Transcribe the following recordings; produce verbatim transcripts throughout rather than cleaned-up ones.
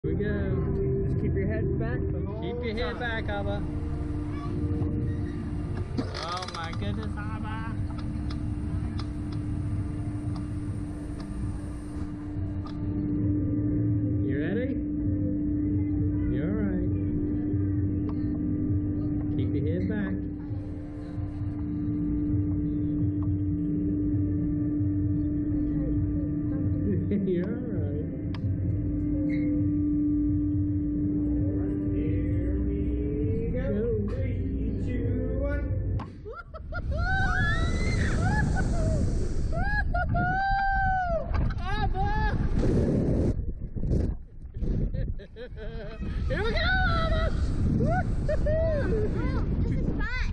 Here we go. Just keep your head back the whole Keep your head time. back, Abba. Oh my goodness, Abba. You ready? You alright? Keep your head back. You're alright. Here we go. Three, two, one. Abba! Here we go, Abba! Wow, this is fun.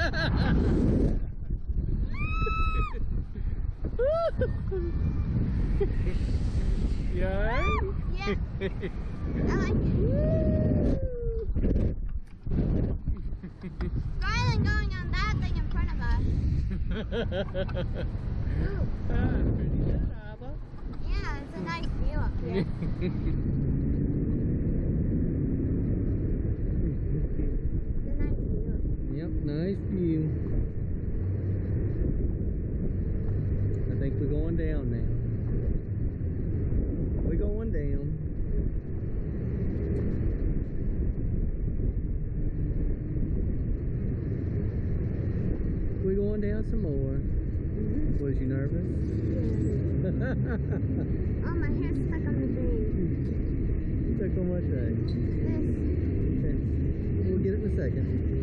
You alright? Yeah, I like it. Rather than going on that thing in front of us. Ah, pretty good, Abba. Yeah, it's a nice view up here. It's a nice view. Yep, nice view. I think we're going down now. We're going down. We're going down some more. Was you nervous? Oh, my hair's stuck on the thing. Stuck on what thing? This. Okay. We'll get it in a second.